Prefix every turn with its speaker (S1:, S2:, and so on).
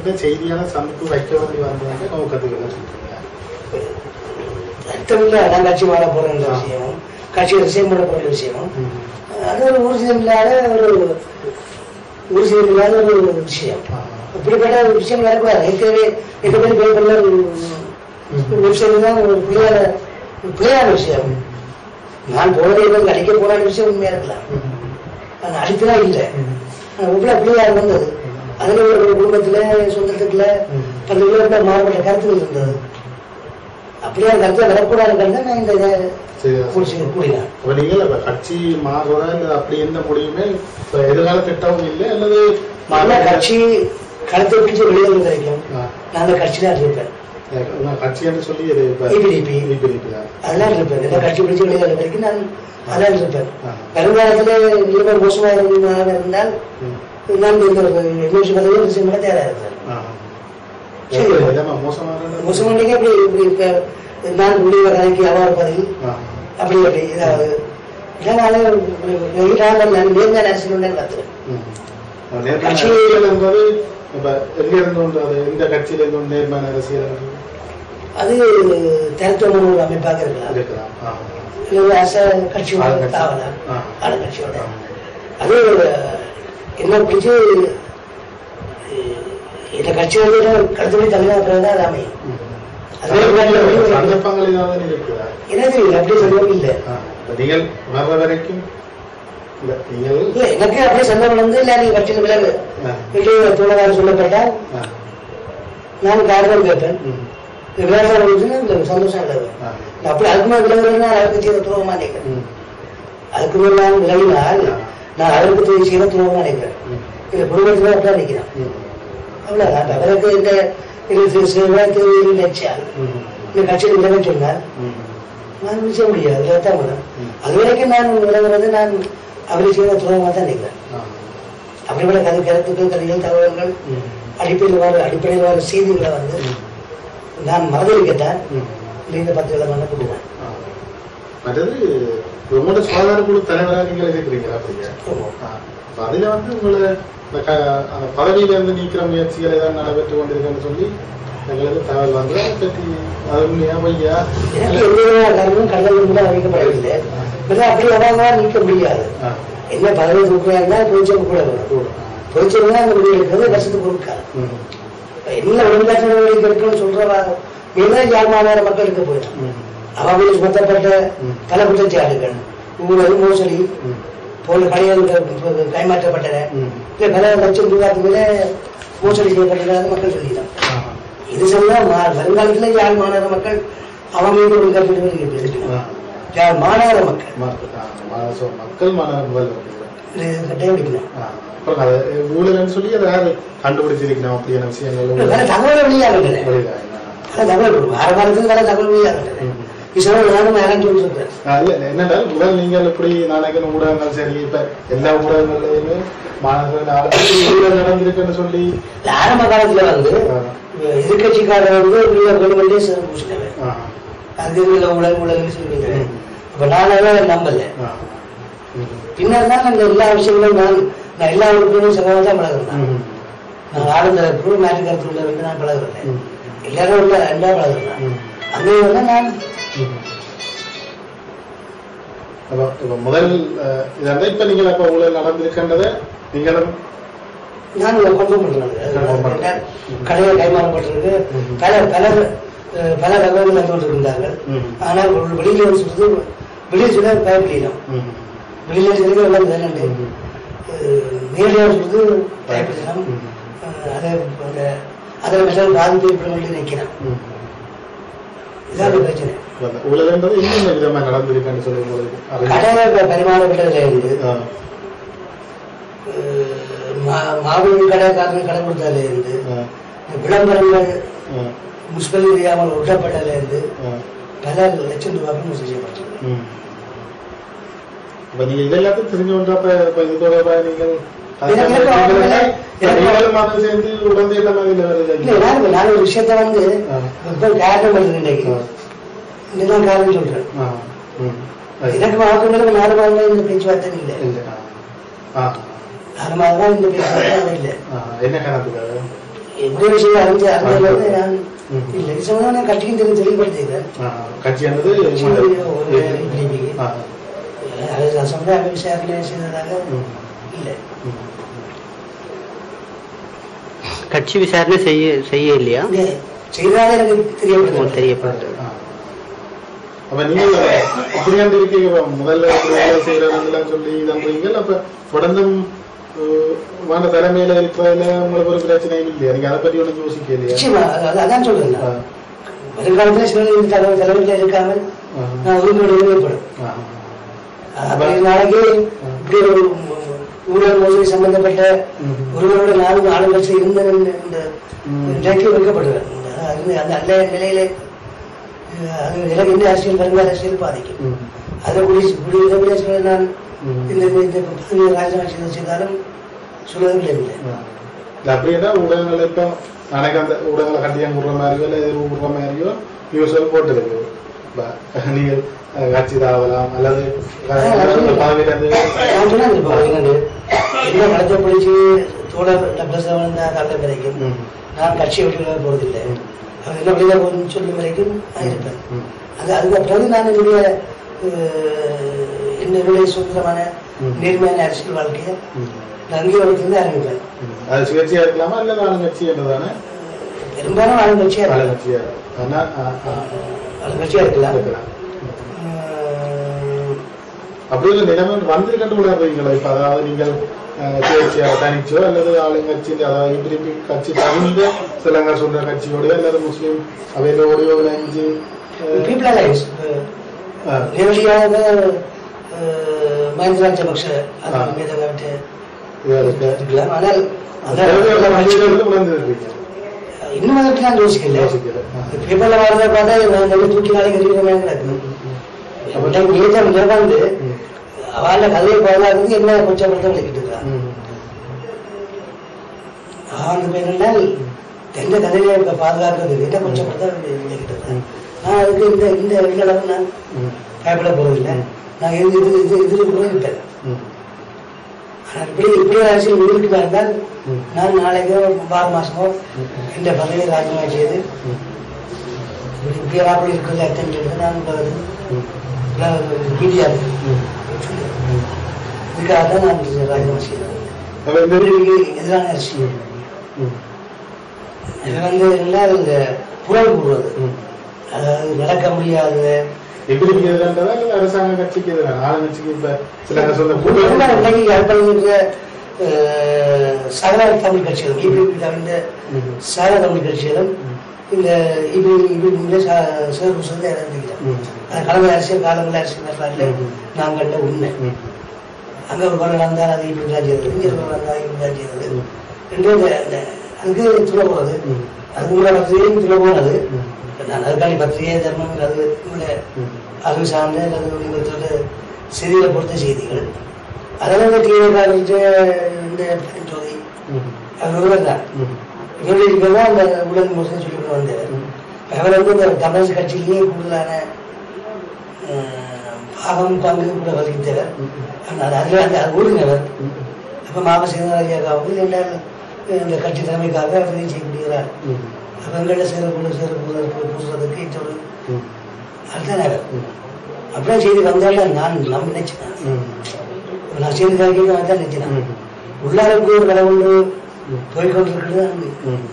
S1: இப்படிப்பட்ட செய்தியான சந்திப்பு வைக்க வேண்டி வந்தவங்க நோக்கத்துக்கு
S2: அர்த்தமில்ல நான் கட்சி மாற போற விஷயம், கட்சியை ரிசைன் பண்ண போற விஷயம், அது ஒரு ஊர்ஜிதம் இல்லாத ஒரு விஷயம். இப்படிப்பட்ட ஒரு விஷயம் நடக்கூடாது. ஏற்கனவே பேப்பர்ல வெப்சைட் தான் ஒரு பிள்ளையான விஷயம். நான் போனதே அடிக்க போன விஷயம் உண்மையா இருக்கலாம், அது அடிப்பதான் இல்லை. இவ்வளவு பிள்ளையாக வந்தது. அதுல ஒரு குடும்பத்துல சொந்தத்துக்குள்ள பல்வேறு மாறுபட்ட கருத்துக்கள் இருந்தது. அப்படியே கருத்து வரக்கூடாதுங்கிறது நான் இந்த
S1: நீங்க கட்சி மாறுறதா இல்ல அப்படி எந்த முடியுமே எதிர்கால திட்டமும் இல்லை அல்லது
S2: கட்சி களத்தை பிடிச்சு வெளியே வரைக்கும் நான் அந்த கட்சியில இருப்பேன்.
S1: கட்சி என்று சொல்லி
S2: அதெல்லாம் இருப்பேன். எல்லா கட்சி பிடிச்சு வெளியே வரைக்கும் நான் அதெல்லாம் இருப்பேன். வருங்காலத்துல ரொம்ப மோசமாக இருந்தால் நான் இந்த 210 ரிசைன் பண்ண தயாரா இருக்கிறேன். மோசமாக நான் முடிவு கணக்கு அவாறு பதில் அப்படி அப்படி ஏதாவது நேர்மையான அரசியல் கத்துறேன். அது தனித்துவமான ஒரு அமைப்பாக இருக்கலாம். கட்சியோட தாவலாம் கட்சியோட அது என்ன பிடிச்சு இந்த கட்சி வந்து கருத்துப்படி தமிழ்நாட்டில் தான் அது அமையும். அப்படி சொல்லவும் இல்லை. எனக்கு அப்படியே சந்தர்ப்பம் வந்து இல்ல நீங்க கட்சியில் விலகு தோழராக சொல்லப்பட்டால் நான் காரணம் கேட்பேன். சந்தோஷம் விலகுவேன். அப்படி அதுக்கு மேலே விலகுறதுனா அவருக்கு செய்த துரோகமா நினைக்கிறேன். அதுக்கு மேல நான் விலகினால் நான் அவருக்கு செய்த துரோகமா நினைக்கிறேன். இந்த குடும்பத்துல அப்படிதான் நினைக்கிறேன். அவ்வளவுதான். அவருக்கு இந்த நினைச்சால் இந்த கட்சியில் விலக சொன்னால் நான் செய்ய முடியாது. அது வரைக்கும் நான் விலகுறது நான் அவரை செய்த துரோகமா தான் நினைக்கிறேன். அப்படிப்பட்ட கருத்துக்கள் கதைகள் தகவல்கள் அடிப்படையில் வர செய்திகளை வந்து நான் மறந்துவிட்டான். இந்த 10 விதமான கொடுவேன்.
S1: மற்றது உங்களோட சுகாதார குழு தலைவராக நீங்கள் இருக்கிறீங்களா? அதுல வந்து உங்களை பதவியில இருந்து நீக்கிற முயற்சிகள் ஏதாவது நடைபெற்று கொண்டிருக்குன்னு சொல்லி எங்களுக்கு தகவல் வந்து அது உண்மையா பொய்யா?
S2: எனக்கு எந்த கடலும் கூட அறிவிக்கப்படவில்லை. அப்படி அதான் நீக்க முடியாது. என்ன பதவி தூக்குறாருன்னா பொய்ச்சல் கூட பொய்ச்சல்னா அந்த முடிவு இருக்கிறது வருஷத்துக்கு கொடுக்காது. என்ன ஒழுங்காற்ற நடவடிக்கை இருக்குன்னு சொல்றவா யார் மாநில மக்கள் இருக்க போயிடும். அவங்களுக்கு சுமத்தப்பட்ட பல குற்றச்சாட்டுகள் ஊழல் மோசடி போன்ற பணியாளர்கள் கைமாற்றப்பட்டன. பல லட்சம் ரூபாய்க்கு மேல மோசடி செய்யப்பட்டதாக மக்கள் சொல்லிதான். இது சொன்னா வருங்காலத்துல யாழ் மாநகர மக்கள் அவங்க மீது ஒரு கருத்து யாழ் மாநகர மக்கள் கட்டாயம்
S1: ஊழல் சொல்லி அதை யாரு கண்டுபிடிச்சிருக்கணும் அப்படியான விஷயங்கள்
S2: தகவல் வெளியாகல. தகவல் ஆரம்பத்துக்கு வேற தகவல் வெளியாகல.
S1: என்னென்றால் முதல் நீங்கள் இப்படி நாளைக்கு ஊடகங்கள் சரி இப்ப எல்லா ஊடகங்கள்லயுமே மாணவர்கள் நடந்திருக்குன்னு சொல்லி
S2: ஆரம்ப காலத்துல வந்து எதிர்கட்சிக்காரர் வந்து அது ஊடகம் சொல்லுவீங்க. இப்ப நானே நம்பல. பின்னர் தான் அந்த எல்லா விஷயங்களும் நான் எல்லா உறுப்பினரும் சமமாக தான் பழகிறேன். நான் ஆளுநர் நாட்டு கருத்துல வந்து நான் பழகிறேன். எல்லாரும் உள்ள ரெண்டா பழகிறேன். அங்கே வந்து நான்
S1: முதல் இப்ப நீங்கள் அப்ப ஊழல் நடந்திருக்கின்றத நீங்களும்
S2: நான் கொண்டு பண்றேன். கடையை கைமாறப்பட்டிருக்கு. பல தகவல்கள் வந்து கொண்டிருந்தார்கள். ஆனால் வெளியில சொல்றது வெளியே சொல்ல பயப்படலாம். வெளியில சொல்றது எல்லாம் வேணாண்டு நேரடியாக சொல்றது பயப்படலாம். அதை மற்ற பாதிப்பு ஏற்படும் நினைக்கிறேன். இதான் பிரச்சனை.
S1: ஊழல் என்பது இன்னும் விதமா நடந்திருக்குன்னு சொல்லும்போது
S2: கடை பரிமாறப்பட்டதுல இருந்து மாபெரும் கடைக்காரன் கடை கொடுத்ததுல இருந்து விளம்பரங்கள் முஸ்பல் தெரியாமல் ஒட்டப்பட்டதுல இருந்து பல லட்சம் ரூபாய்க்கு மோசடி செய்யப்பட்டிருக்கு.
S1: இப்ப நீங்க இதெல்லாத்தையும் தெரிஞ்சு கொண்டப்ப இது தொடர்பா நீங்கள்
S2: நான் ஒரு விஷயத்த வந்து காரணம் நினைக்கிறேன். இதுதான் காரணம் சொல்றேன். எனக்கு வாக்குகளுக்கு 4 மாதம் இந்த பேச்சுவார்த்தை இல்லை. 4 மாதம் இந்த பேச்சுவார்த்தை இல்லை.
S1: என்ன காரணத்துக்காக
S2: எப்படி விஷயம் அறிஞ்சது நான் இல்லை சொன்னா கட்சியும் தெளிவுபடுத்திக்கிறேன்.
S1: கட்சி என்பது
S2: சொன்ன விசாரணை செய்ததாக இல்லை.
S3: கட்சி விசாரணை செய்ய இல்லையா?
S2: செய்தாலே எனக்கு தெரியப்படுது.
S1: அப்ப நீங்க இப்படியாண்டு இருக்கீங்க, முதல்ல வேலை செய்யறவங்கலாம் சொல்லி தந்தீங்க. அப்ப தொடர்ந்தும் வாங்க தலைமையில இருப்பதுல உங்களுக்கு ஒரு பிரச்சனை இல்லையா? நீங்க அதை பத்தி ஒன்றும் யோசிக்க இல்லையா?
S2: அதான் சொல்றேன். வருங்காலத்துல சில தலைமையில இருக்காமல் நான் உரிமைப்படும். நாளைக்கு இப்படி ஒரு ஊழல் மோசடி சம்பந்தப்பட்ட ஒருவரோட 4 ஆளுங்கள் இருந்த நிலைக்கு வைக்கப்படுவேன். அந்த நல்ல நிலையில அது எந்த அரசியல் வருங்கால அரசியல் பாதிக்கும். அதை கூடிய நான் இந்த ராஜினாமா செய்தாலும் சொல்வதில்லை.
S1: அப்படின்னா ஊடகங்கள் இப்போ நாளைக்கு அந்த ஊடகங்களை கட்டியம் விடுற மாதிரியோ இல்லை எதிர்வு விடுற மாதிரியோ நியூஸ்கள் போட்டுருக்கு. நீங்கள் கட்சி தாவலாம் அல்லது என்ன நடத்த பிடிச்சி தோழர் காட்ட வரைக்கும் நான் கட்சியை விட்டு போறதில்லை. அவர் என்ன வெளியில போகணும்னு சொல்லும் வரைக்கும் நான் இருப்பேன். அதுக்கு பிறகு நான் என்னுடைய சுதந்திரமான நேர்மையான அரசியல் வாழ்க்கையை அங்கீகாரத்திலிருந்து ஆரம்பிப்பேன். அது சுயேட்சையா இருக்கலாமா இல்ல ஆளுங்கட்சி என்றதானே? பெரும்பாலும் ஆளுங்கட்சியா இருக்கலாம். அப்படி இல்லை நிலைமை வந்திருக்கட்டு உணர்வீங்களா? இப்ப அதாவது நீங்கள் சுயேட்சையா தனிச்சோ அல்லது ஆளுங்கட்சி அதாவது திருப்பி கட்சி தகுந்த சிலங்க சொல்ற கட்சியோடய அல்லது முஸ்லீம் அவையோடய இணைஞ்சு நேரடியாக மஹிந்த ராஜபக்ஷ இருக்கலாம். ஆனால் இன்னும் அதற்கு நான் யோசிக்கல. பேப்பர்ல வரத பார்த்தா தூக்கி நாளைக்கு வந்து அவள கதையை பாதுகாக்கிறது என்ன கொஞ்சம் விளக்கிட்டு இருக்கான். என்னன்னா எந்த கதையை பாதுகாக்கிறது என்ன கொஞ்சம் விளக்கிட்டு இருக்கேன். நான் அதுக்கு இந்த வெளியளவு நான் பயப்பட போவதில்லை. நான் இதுல போயிட்டேன். ஆனால் இப்படி அரசியல் உயிருக்கு இருந்தால் நான் நாளைக்கோ 6 மாசமோ இந்த பதவியை ராஜினாமா செய்து இப்படி அப்படி இருக்கிறது அர்த்தம் நான் மீடியா இதுக்காக தான் நான் ராஜினாமா செய்தேன். எதிரான அரசியல் இது என்ன இந்த புறல் கூடுவது, அதாவது நடக்க முடியாது. அரசாங்க கட்சிக்கு சகல தமிழ் கட்சிகளும் தவிர்ந்த சகல தமிழ் கட்சிகளும் இந்த சேர்ப்பு இறந்துக்கிறோம். கடந்த அரசியல் காலங்கள் அரசியல் வரலாறுல நான் கண்ட உண்மை. அங்க ஒரு கொலை நடந்தால் அது இப்படி தான் செய்யறது, இங்க ஒரு வந்தால் இப்படி தான் செய்யறது என்று அதுக்கு சொல்ல போறது. அது உங்களோட பத்திரிகையும் சொல்ல போனது. நான் அதுக்காண்டி பத்திரிகை தர்மம் அது உள்ள அறிவு சார்ந்த அல்லது செய்திகளை பொறுத்த செய்திகள் அதெல்லாம் இந்த ஜோதி அது ஒருவர் தான். இவருடைய இருக்கிறதா அந்த உலக மோசம் சொல்லிட்டு வந்தவர். அவர் இந்த தமிழக கட்சியிலேயே கூடுதலான பாகம் பங்கு கூட வகித்தவர். அதுல அந்த ஊடுனவர். அப்ப மாம சேனாதிகாவது என்றால் இந்த கட்சி தலைமைக்காக அவர் செய்யப்படுகிறார். அவங்கள பூசுறதுக்கு இன்னொரு அதுதான் அப்படியே செய்தி வந்தாலும் நான் நினைச்சேன். நான் செய்தி தான் நினைச்சேன். உள்ளாருக்கு ஒரு கடவுள் போய்கொண்டிருக்கிறது.